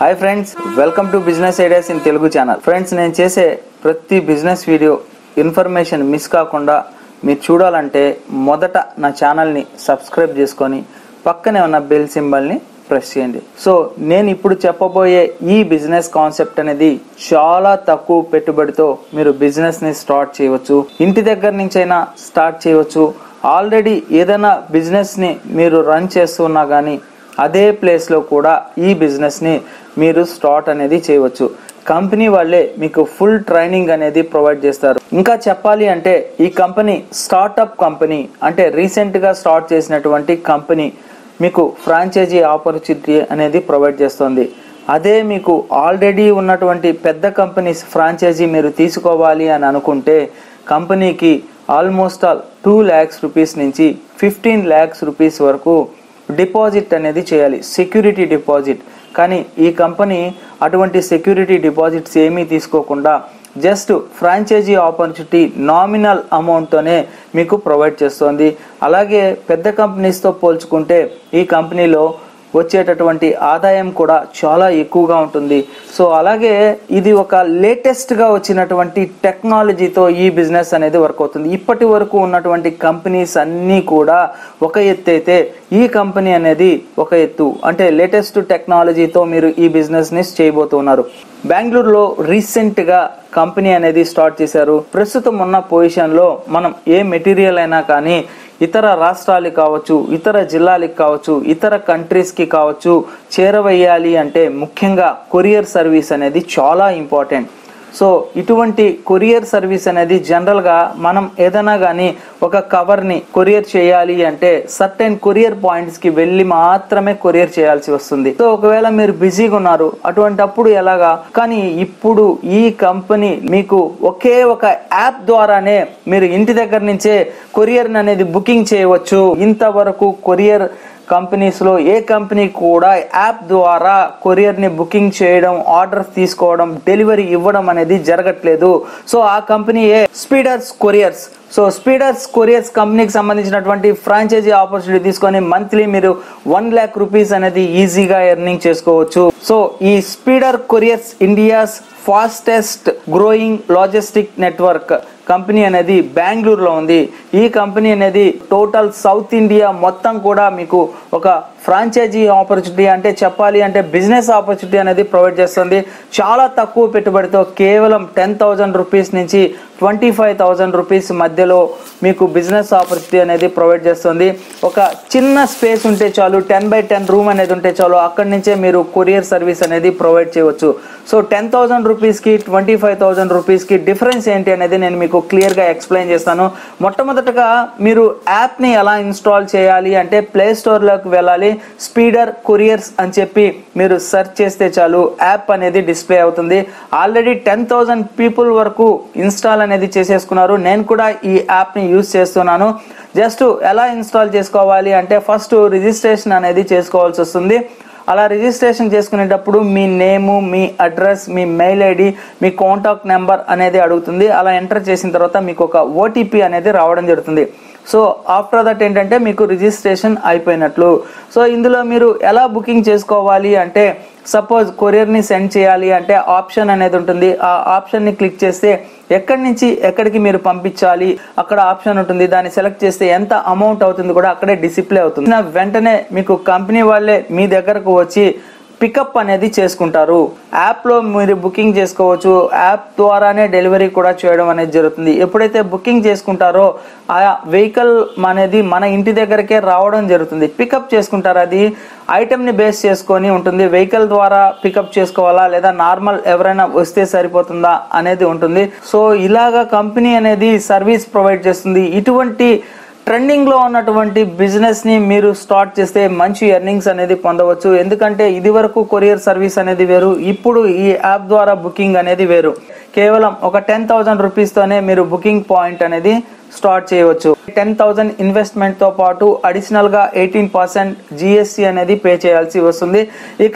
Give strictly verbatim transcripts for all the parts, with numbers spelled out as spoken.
Hi friends, welcome to business ideas in Telugu channel. Friends, నేను చేసే ప్రతి బిజినెస్ వీడియో ఇన్ఫర్మేషన్ మిస్ కాకుండా మీరు చూడాలంటే మొదట నా ఛానల్ని సబ్స్క్రైబ్ చేసుకొని పక్కనే ఉన్న బెల్ సింబల్ని ప్రెస్ చేయండి. సో నేను ఇప్పుడు చెప్పబోయే ఈ బిజినెస్ కాన్సెప్ట్ అనేది చాలా తక్కువ పెట్టుబడితో మీరు బిజినెస్ని స్టార్ట్ చేయవచ్చు. ఇంటి దగ్గర నుంచైనా స్టార్ట్ చేయవచ్చు. ఆల్రెడీ ఏదైనా బిజినెస్ని మీరు రన్ చేస్తున్నా కానీ అదే ప్లేస్లో కూడా ఈ బిజినెస్ని మీరు స్టార్ట్ అనేది చేయవచ్చు. కంపెనీ వాళ్ళే మీకు ఫుల్ ట్రైనింగ్ అనేది ప్రొవైడ్ చేస్తారు. ఇంకా చెప్పాలి అంటే ఈ కంపెనీ స్టార్టప్ కంపెనీ, అంటే రీసెంట్గా స్టార్ట్ చేసినటువంటి కంపెనీ మీకు ఫ్రాంచైజీ ఆపర్చునిటీ అనేది ప్రొవైడ్ చేస్తుంది. అదే మీకు ఆల్రెడీ ఉన్నటువంటి పెద్ద కంపెనీస్ ఫ్రాంచైజీ మీరు తీసుకోవాలి అని అనుకుంటే కంపెనీకి almost all two lakhs rupees నుంచి ఫిఫ్టీన్ ల్యాక్స్ రూపీస్ వరకు డిపాజిట్ అనేది చేయాలి, సెక్యూరిటీ డిపాజిట్. కానీ ఈ కంపెనీ అటువంటి సెక్యూరిటీ డిపాజిట్స్ ఏమీ తీసుకోకుండా జస్ట్ ఫ్రాంచైజీ ఆపర్చునిటీ నామినల్ అమౌంట్తోనే మీకు ప్రొవైడ్ చేస్తుంది. అలాగే పెద్ద కంపెనీస్తో పోల్చుకుంటే ఈ కంపెనీలో వచ్చేటటువంటి ఆదాయం కూడా చాలా ఎక్కువగా ఉంటుంది. సో అలాగే ఇది ఒక లేటెస్ట్గా వచ్చినటువంటి టెక్నాలజీతో ఈ బిజినెస్ అనేది వర్క్ అవుతుంది. ఇప్పటి వరకు ఉన్నటువంటి కంపెనీస్ అన్నీ కూడా ఒక ఎత్తు అయితే ఈ కంపెనీ అనేది ఒక ఎత్తు, అంటే లేటెస్ట్ టెక్నాలజీతో మీరు ఈ బిజినెస్ని చేయబోతున్నారు. బెంగళూరులో రీసెంట్గా కంపెనీ అనేది స్టార్ట్ చేశారు. ప్రస్తుతం ఉన్న పొజిషన్లో మనం ఏ మెటీరియల్ అయినా కానీ ఇతర రాష్ట్రాలకు కావచ్చు, ఇతర జిల్లాలకు కావచ్చు, ఇతర కంట్రీస్కి కావచ్చు చేరవేయాలి అంటే ముఖ్యంగా కొరియర్ సర్వీస్ అనేది చాలా ఇంపార్టెంట్. సో ఇటువంటి కొరియర్ సర్వీస్ అనేది జనరల్గా మనం ఏదైనా కానీ ఒక కవర్ని కొరియర్ చేయాలి అంటే సర్టెన్ కొరియర్ పాయింట్స్కి వెళ్ళి మాత్రమే కొరియర్ చేయాల్సి వస్తుంది. సో ఒకవేళ మీరు బిజీగా ఉన్నారు అటువంటి అప్పుడు ఎలాగా, కానీ ఇప్పుడు ఈ కంపెనీ మీకు ఒకే ఒక యాప్ ద్వారానే మీరు ఇంటి దగ్గర నుంచే కొరియర్ అనేది బుకింగ్ చేయవచ్చు. ఇంతవరకు కొరియర్ కంపెనీస్లో ఏ కంపెనీ కూడా యాప్ ద్వారా కొరియర్ని బుకింగ్ చేయడం, ఆర్డర్స్ తీసుకోవడం, డెలివరీ ఇవ్వడం అనేది జరగట్లేదు. సో ఆ కంపెనీ ఏ Speeders Couriers. So Speeders Couriers కంపెనీకి సంబంధించినటువంటి ఫ్రాంచైజీ ఆపర్చునిటీ తీసుకొని మంత్లీ మీరు వన్ ల్యాక్ రూపీస్ అనేది ఈజీగా ఎర్నింగ్ చేసుకోవచ్చు. సో ఈ Speeder Couriers India's fastest growing logistic network company అనేది బెంగళూరులో ఉంది. ఈ కంపెనీ అనేది టోటల్ సౌత్ ఇండియా మొత్తం కూడా మీకు ఒక ఫ్రాంచైజీ ఆపర్చునిటీ, అంటే చెప్పాలి అంటే బిజినెస్ ఆపర్చునిటీ అనేది ప్రొవైడ్ చేస్తుంది. చాలా తక్కువ పెట్టుబడితో కేవలం టెన్ థౌజండ్ రూపీస్ నుంచి ట్వంటీ ఫైవ్ థౌజండ్ రూపీస్ మధ్యలో మీకు బిజినెస్ ఆపర్చునిటీ అనేది ప్రొవైడ్ చేస్తుంది. ఒక చిన్న స్పేస్ ఉంటే చాలు, టెన్ బై టెన్ రూమ్ అనేది ఉంటే చాలు, అక్కడి నుంచే మీరు కొరియర్ సర్వీస్ అనేది ప్రొవైడ్ చేయవచ్చు. సో టెన్ థౌజండ్ రూపీస్కి ట్వంటీ ఫైవ్ థౌజండ్ రూపీస్కి డిఫరెన్స్ ఏంటి అనేది నేను మీకు క్లియర్గా ఎక్స్ప్లెయిన్ చేస్తాను. మొట్టమొదటగా మీరు యాప్ని ఎలా ఇన్స్టాల్ చేయాలి అంటే ప్లే స్టోర్లోకి వెళ్ళాలి. స్పీడర్ కొరియర్స్ అని చెప్పి మీరు సెర్చ్ చేస్తే చాలు యాప్ అనేది డిస్ప్లే అవుతుంది. ఆల్రెడీ టెన్ థౌజండ్ పీపుల్ వరకు ఇన్స్టాల్ అనేది చేసేసుకున్నారు. నేను కూడా ఈ యాప్ని యూజ్ చేస్తున్నాను. జస్ట్ ఎలా ఇన్స్టాల్ చేసుకోవాలి అంటే ఫస్ట్ రిజిస్ట్రేషన్ అనేది చేసుకోవాల్సి వస్తుంది. అలా రిజిస్ట్రేషన్ చేసుకునేటప్పుడు మీ నేము, మీ అడ్రస్, మీ మెయిల్ ఐడి, మీ కాంటాక్ట్ నెంబర్ అనేది అడుగుతుంది. అలా ఎంటర్ చేసిన తర్వాత మీకు ఒక ఓటీపీ అనేది రావడం జరుగుతుంది. సో ఆఫ్టర్ దట్ ఏంటంటే మీకు రిజిస్ట్రేషన్ అయిపోయినట్లు. సో ఇందులో మీరు ఎలా బుకింగ్ చేసుకోవాలి అంటే సపోజ్ కొరియర్ని సెండ్ చేయాలి అంటే ఆప్షన్ అనేది ఉంటుంది. ఆ ఆప్షన్ని క్లిక్ చేస్తే ఎక్కడి నుంచి ఎక్కడికి మీరు పంపించాలి అక్కడ ఆప్షన్ ఉంటుంది. దాన్ని సెలెక్ట్ చేస్తే ఎంత అమౌంట్ అవుతుంది కూడా అక్కడే డిస్ప్లే అవుతుంది. వెంటనే మీకు కంపెనీ వాళ్ళే మీ దగ్గరకు వచ్చి పికప్ అనేది చేసుకుంటారు. యాప్లో మీరు బుకింగ్ చేసుకోవచ్చు. యాప్ ద్వారానే డెలివరీ కూడా చేయడం అనేది జరుగుతుంది. ఎప్పుడైతే బుకింగ్ చేసుకుంటారో ఆ వెహికల్ అనేది మన ఇంటి దగ్గరకే రావడం జరుగుతుంది. పికప్ చేసుకుంటారు. అది ఐటెంని బేస్ చేసుకొని ఉంటుంది. వెహికల్ ద్వారా పికప్ చేసుకోవాలా లేదా నార్మల్ ఎవరైనా వస్తే సరిపోతుందా అనేది ఉంటుంది. సో ఇలాగా కంపెనీ అనేది సర్వీస్ ప్రొవైడ్ చేస్తుంది. ఇటువంటి ట్రెండింగ్ లో ఉన్నటువంటి బిజినెస్ ని మీరు స్టార్ట్ చేస్తే మంచి ఎర్నింగ్స్ అనేది పొందవచ్చు. ఎందుకంటే ఇది వరకు కొరియర్ సర్వీస్ అనేది వేరు, ఇప్పుడు ఈ యాప్ ద్వారా బుకింగ్ అనేది వేరు. కేవలం ఒక టెన్ థౌసండ్ రూపీస్ తోనే మీరు బుకింగ్ పాయింట్ అనేది స్టార్ట్ చేయవచ్చు. టెన్ థౌసండ్ ఇన్వెస్ట్మెంట్ తో పాటు అడిషనల్ గా ఎయిటీన్ పర్సెంట్ జిఎస్టీ అనేది పే చేయాల్సి వస్తుంది. ఇక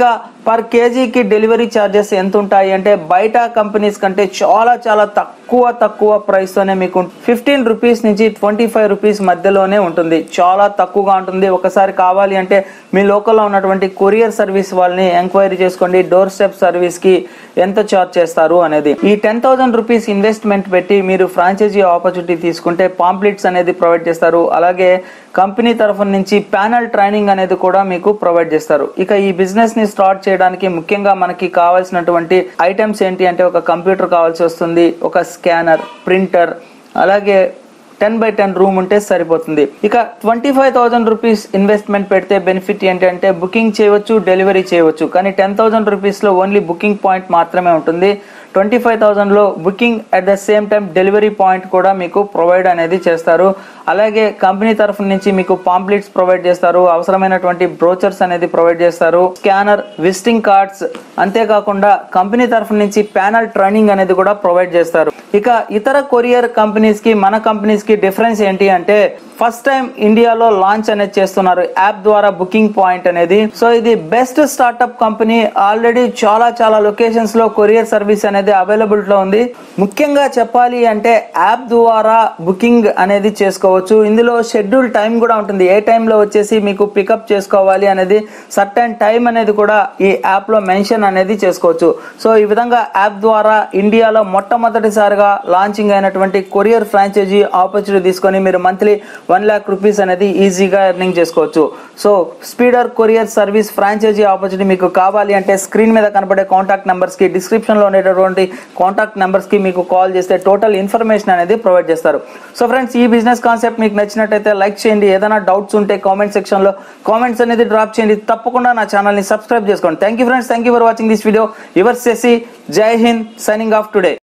పర్ కేజీకి డెలివరీ ఛార్జెస్ ఎంత ఉంటాయి అంటే బయట కంపెనీస్ కంటే చాలా చాలా తక్కువ తక్కువ ప్రైస్ తోనే మీకు ఫిఫ్టీన్ రూపీస్ నుంచి ట్వంటీ ఫైవ్ రూపీస్ మధ్యలోనే ఉంటుంది. చాలా తక్కువగా ఉంటుంది. ఒకసారి కావాలి అంటే మీ లోకల్లో ఉన్నటువంటి కొరియర్ సర్వీస్ వాళ్ళని ఎంక్వైరీ చేసుకోండి, డోర్ స్టెప్ సర్వీస్ కి ఎంత చార్జ్ చేస్తారు అనేది. ఈ టెన్ థౌసండ్ రూపీస్ ఇన్వెస్ట్మెంట్ పెట్టి మీరు ఫ్రాంచైజీ ఆపర్చునిటీ తీసుకుంటే పాంప్లెట్స్ అనేది ప్రొవైడ్ చేస్తారు. అలాగే కంపెనీ తరఫు నుంచి ప్యానల్ ట్రైనింగ్ అనేది కూడా మీకు ప్రొవైడ్ చేస్తారు. ఇక ఈ బిజినెస్ ని స్టార్ట్ చేయడానికి ముఖ్యంగా మనకి కావాల్సినటువంటి ఐటమ్స్ ఏంటి అంటే ఒక కంప్యూటర్ కావాల్సి వస్తుంది, ఒక స్కానర్, ప్రింటర్, అలాగే టెన్ బై టెన్ రూమ్ ఉంటే సరిపోతుంది. ఇక twenty five thousand rupees investment పెడితే బెనిఫిట్ ఏంటంటే బుకింగ్ చేయవచ్చు, డెలివరీ చేయవచ్చు. కానీ టెన్ థౌసండ్ రూపీస్ లో ఓన్లీ బుకింగ్ పాయింట్ మాత్రమే ఉంటుంది. ట్వంటీ ఫైవ్ థౌసండ్ లో booking at the same time delivery point కూడా మీకు ప్రొవైడ్ అనేది చేస్తారు. అలాగే కంపెనీ తరఫు నుంచి మీకు పాంప్లెట్స్ ప్రొవైడ్ చేస్తారు, అవసరమైనటువంటి బ్రోచర్స్ అనేది ప్రొవైడ్ చేస్తారు, స్కానర్, విజిటింగ్ కార్డ్స్, అంతేకాకుండా కంపెనీ తరఫు నుంచి ప్యానల్ ట్రైనింగ్ అనేది కూడా ప్రొవైడ్ చేస్తారు. ఇక ఇతర కొరియర్ కంపెనీస్ కి మన కంపెనీస్ కి డిఫరెన్స్ ఏంటి అంటే ఫస్ట్ టైం ఇండియాలో లాంచ్ అనేది చేస్తున్నారు యాప్ ద్వారా బుకింగ్ పాయింట్ అనేది. సో ఇది బెస్ట్ స్టార్ట్అప్ కంపెనీ. ఆల్రెడీ చాలా చాలా లొకేషన్స్ లో కొరియర్ సర్వీస్ అనేది అవైలబుల్ లో ఉంది. ముఖ్యంగా చెప్పాలి అంటే యాప్ ద్వారా బుకింగ్ అనేది చేసుకోవచ్చు. ఇందులో షెడ్యూల్ టైం కూడా ఉంటుంది. ఏ టైంలో వచ్చేసి మీకు పికప్ చేసుకోవాలి అనేది సర్టెన్ టైం అనేది కూడా ఈ యాప్ లో మెన్షన్ అనేది చేసుకోవచ్చు. సో ఈ విధంగా యాప్ ద్వారా ఇండియాలో మొట్టమొదటిసారిగా లాంచింగ్ అయినటువంటి కొరియర్ ఫ్రాంచైజీ ఆపర్చునిటీ తీసుకొని మీరు మంత్లీ వన్ లాక్ రూపీస్ అనేది ఈజీగా ఎర్నింగ్ చేసుకోవచ్చు. So Speeder courier service franchisee opportunity మీకు కావాలి అంటే స్క్రీన్ మీద కనబడే కాంటాక్ట్ నెంబర్స్ కి, డిస్క్రిప్షన్ లో ఉండేటటువంటి కాంటాక్ట్ నెంబర్స్ కి మీకు కాల్ చేస్తే టోటల్ ఇన్ఫర్మేషన్ అనేది ప్రొవైడ్ చేస్తారు. సో ఫ్రెండ్స్, ఈ బిజినెస్ కాన్సెప్ట్ మీకు నచ్చినట్టయితే లైక్ చేయండి. ఏదైనా డౌట్స్ ఉంటే కామెంట్ సెక్షన్ లో కామెంట్స్ అనేది డ్రాప్ చేయండి. తప్పకుండా నా ఛానల్ ని సబ్స్క్రైబ్ చేసుకోండి. Thank you friends, thank you for watching this video. Your Shashi, Jai Hind, signing off today.